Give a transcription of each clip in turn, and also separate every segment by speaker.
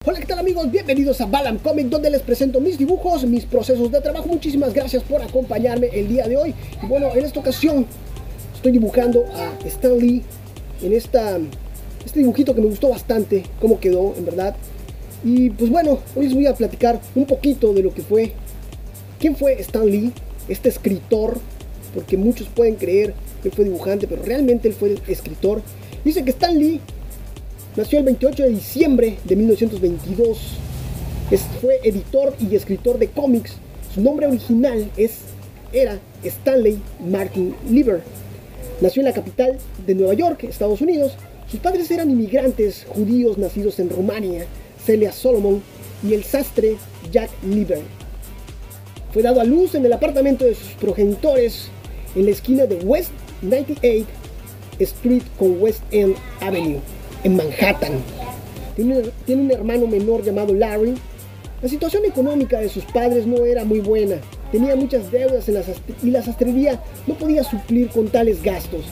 Speaker 1: Hola, ¿qué tal amigos? Bienvenidos a Balam Comic, donde les presento mis dibujos, mis procesos de trabajo. Muchísimas gracias por acompañarme el día de hoy. Y bueno, en esta ocasión estoy dibujando a Stan Lee en este dibujito que me gustó bastante, cómo quedó, en verdad. Y pues bueno, hoy les voy a platicar un poquito de lo que fue, quién fue Stan Lee, este escritor, porque muchos pueden creer que fue dibujante, pero realmente él fue escritor. Dice que Stan Lee nació el 28 de diciembre de 1922. Fue editor y escritor de cómics. Su nombre original era Stanley Martin Lieber. Nació en la capital de Nueva York, Estados Unidos. Sus padres eran inmigrantes judíos nacidos en Rumania, Celia Solomon y el sastre Jack Lieber. Fue dado a luz en el apartamento de sus progenitores en la esquina de West 98th Street con West End Avenue, en Manhattan. Tiene un hermano menor llamado Larry. La situación económica de sus padres no era muy buena. Tenía muchas deudas y la sastrería no podía suplir con tales gastos.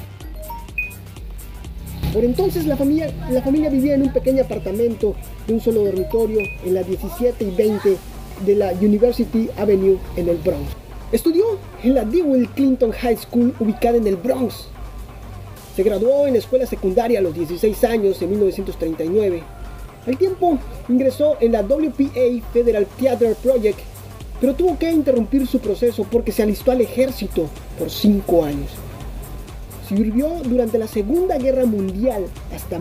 Speaker 1: Por entonces la familia vivía en un pequeño apartamento de un solo dormitorio en la 17 y 20 de la University Avenue en el Bronx. Estudió en la DeWitt Clinton High School ubicada en el Bronx. Se graduó en la escuela secundaria a los 16 años en 1939. Al tiempo ingresó en la WPA Federal Theater Project, pero tuvo que interrumpir su proceso porque se alistó al ejército por 5 años. Sirvió durante la Segunda Guerra Mundial hasta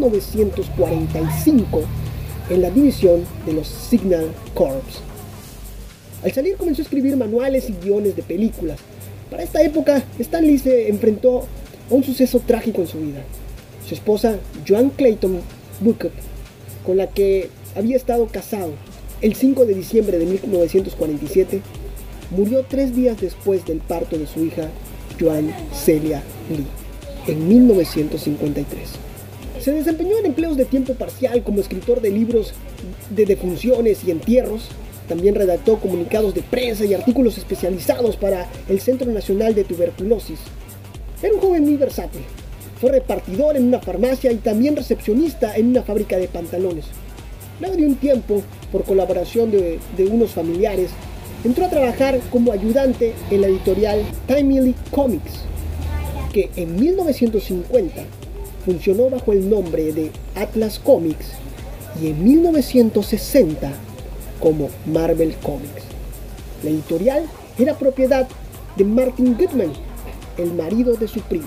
Speaker 1: 1945 en la división de los Signal Corps. Al salir comenzó a escribir manuales y guiones de películas. Para esta época, Stan Lee se enfrentó a un suceso trágico en su vida. Su esposa, Joan Clayton Bucket, con la que había estado casado el 5 de diciembre de 1947, murió 3 días después del parto de su hija, Joan Celia Lee, en 1953. Se desempeñó en empleos de tiempo parcial como escritor de libros de defunciones y entierros. También redactó comunicados de prensa y artículos especializados para el Centro Nacional de Tuberculosis. Era un joven muy versátil. Fue repartidor en una farmacia y también recepcionista en una fábrica de pantalones. Luego de un tiempo, por colaboración de unos familiares, entró a trabajar como ayudante en la editorial Timely Comics, que en 1950 funcionó bajo el nombre de Atlas Comics y en 1960 como Marvel Comics. La editorial era propiedad de Martin Goodman, el marido de su prima.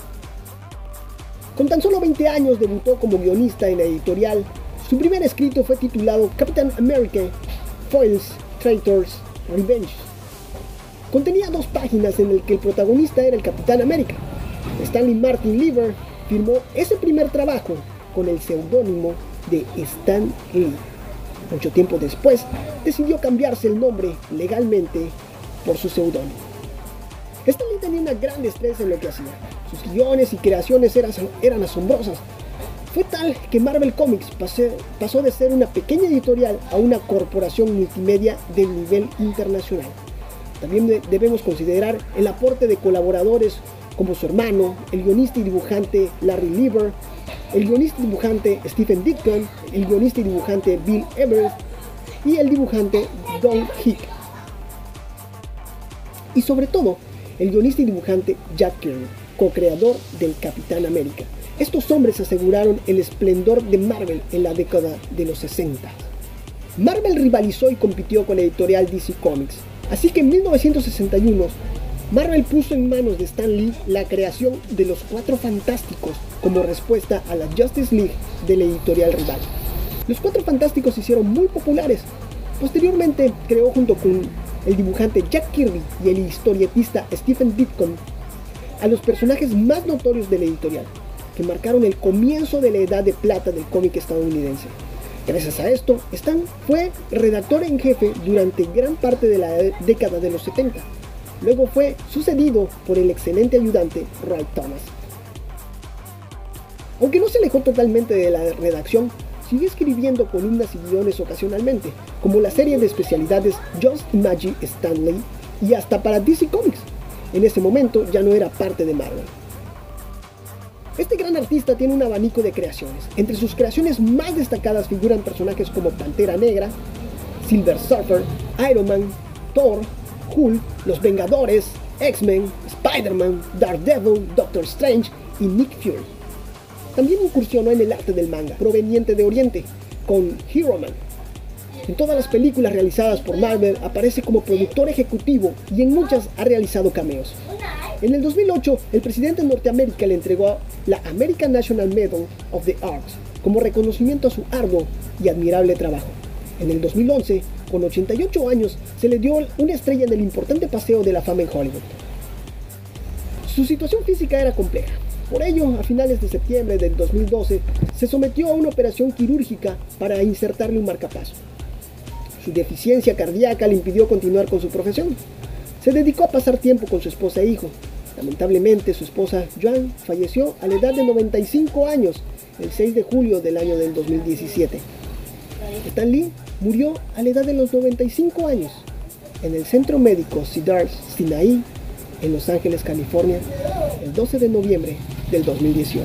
Speaker 1: Con tan solo 20 años debutó como guionista en la editorial. Su primer escrito fue titulado Captain America: Foils, Traitors, Revenge. Contenía 2 páginas en el que el protagonista era el Capitán América. Stanley Martin Lieber firmó ese primer trabajo con el seudónimo de Stan Lee. Mucho tiempo después decidió cambiarse el nombre legalmente por su seudónimo. Stan Lee tenía una gran destreza en lo que hacía. Sus guiones y creaciones eran asombrosas. Fue tal que Marvel Comics pasó de ser una pequeña editorial a una corporación multimedia de nivel internacional. También debemos considerar el aporte de colaboradores como su hermano, el guionista y dibujante Larry Lieber, el guionista y dibujante Stephen Ditko, el guionista y dibujante Bill Everett y el dibujante Don Hick. Y sobre todo, el guionista y dibujante Jack Kirby, co-creador del Capitán América. Estos hombres aseguraron el esplendor de Marvel en la década de los 60. Marvel rivalizó y compitió con la editorial DC Comics, así que en 1961 Marvel puso en manos de Stan Lee la creación de los 4 Fantásticos como respuesta a la Justice League de la editorial rival. Los 4 Fantásticos se hicieron muy populares. Posteriormente creó junto con el dibujante Jack Kirby y el historietista Stephen Ditko a los personajes más notorios de la editorial, que marcaron el comienzo de la edad de plata del cómic estadounidense. Gracias a esto, Stan fue redactor en jefe durante gran parte de la década de los 70. Luego fue sucedido por el excelente ayudante Ray Thomas. Aunque no se alejó totalmente de la redacción, siguió escribiendo columnas y guiones ocasionalmente, como la serie de especialidades Just Imagine Stan Lee y hasta para DC Comics. En ese momento ya no era parte de Marvel. Este gran artista tiene un abanico de creaciones. Entre sus creaciones más destacadas figuran personajes como Pantera Negra, Silver Surfer, Iron Man, Thor, Hulk, Los Vengadores, X-Men, Spider-Man, Daredevil, Doctor Strange y Nick Fury. También incursionó en el arte del manga, proveniente de Oriente, con Hero Man. En todas las películas realizadas por Marvel aparece como productor ejecutivo y en muchas ha realizado cameos. En el 2008, el presidente de Norteamérica le entregó la American National Medal of the Arts como reconocimiento a su arduo y admirable trabajo. En el 2011, con 88 años, se le dio una estrella en el importante Paseo de la Fama en Hollywood. Su situación física era compleja. Por ello, a finales de septiembre del 2012, se sometió a una operación quirúrgica para insertarle un marcapaso. Su deficiencia cardíaca le impidió continuar con su profesión. Se dedicó a pasar tiempo con su esposa e hijo. Lamentablemente, su esposa, Joan, falleció a la edad de 95 años, el 6 de julio del año del 2017. Stan Lee murió a la edad de los 95 años en el Centro Médico Cedars Sinai, en Los Ángeles, California, el 12 de noviembre del 2018.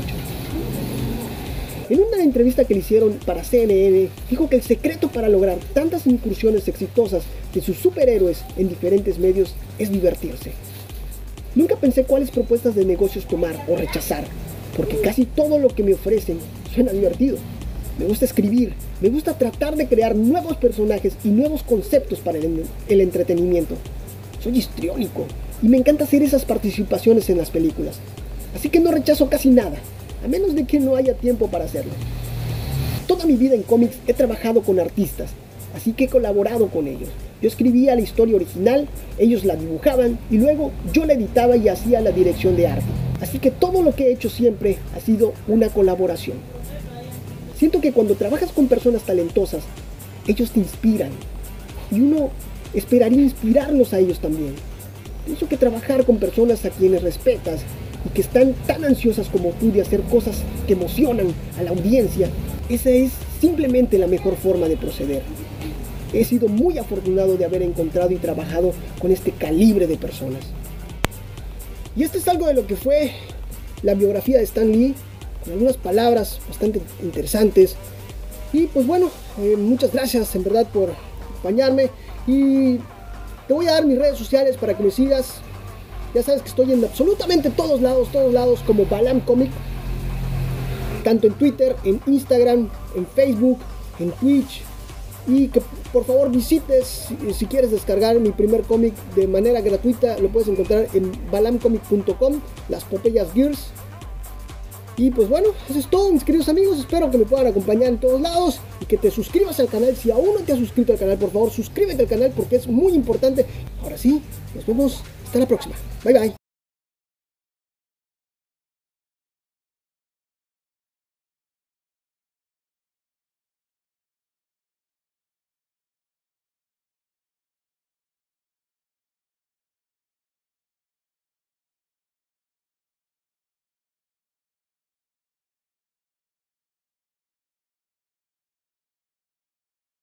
Speaker 1: En una entrevista que le hicieron para CNN, dijo que el secreto para lograr tantas incursiones exitosas de sus superhéroes en diferentes medios es divertirse. Nunca pensé cuáles propuestas de negocios tomar o rechazar, porque casi todo lo que me ofrecen suena divertido. Me gusta escribir, me gusta tratar de crear nuevos personajes y nuevos conceptos para el entretenimiento. Soy histriónico y me encanta hacer esas participaciones en las películas, así que no rechazo casi nada, a menos de que no haya tiempo para hacerlo. Toda mi vida en cómics he trabajado con artistas, así que he colaborado con ellos. Yo escribía la historia original, ellos la dibujaban y luego yo la editaba y hacía la dirección de arte. Así que todo lo que he hecho siempre ha sido una colaboración. Siento que cuando trabajas con personas talentosas, ellos te inspiran y uno esperaría inspirarlos a ellos también. Pienso que trabajar con personas a quienes respetas y que están tan ansiosas como tú de hacer cosas que emocionan a la audiencia, esa es simplemente la mejor forma de proceder. He sido muy afortunado de haber encontrado y trabajado con este calibre de personas. Y esto es algo de lo que fue la biografía de Stan Lee, con algunas palabras bastante interesantes. Y pues bueno, muchas gracias en verdad por acompañarme. Y te voy a dar mis redes sociales para que me sigas. Ya sabes que estoy en absolutamente todos lados como Balam Comic. Tanto en Twitter, en Instagram, en Facebook, en Twitch. Y que por favor visites, si quieres descargar mi primer cómic de manera gratuita, lo puedes encontrar en balamcomic.com, Las Popeyas Gears. Y pues bueno, eso es todo, mis queridos amigos. Espero que me puedan acompañar en todos lados y que te suscribas al canal. Si aún no te has suscrito al canal, por favor suscríbete al canal porque es muy importante. Ahora sí, nos vemos hasta la próxima. Bye bye.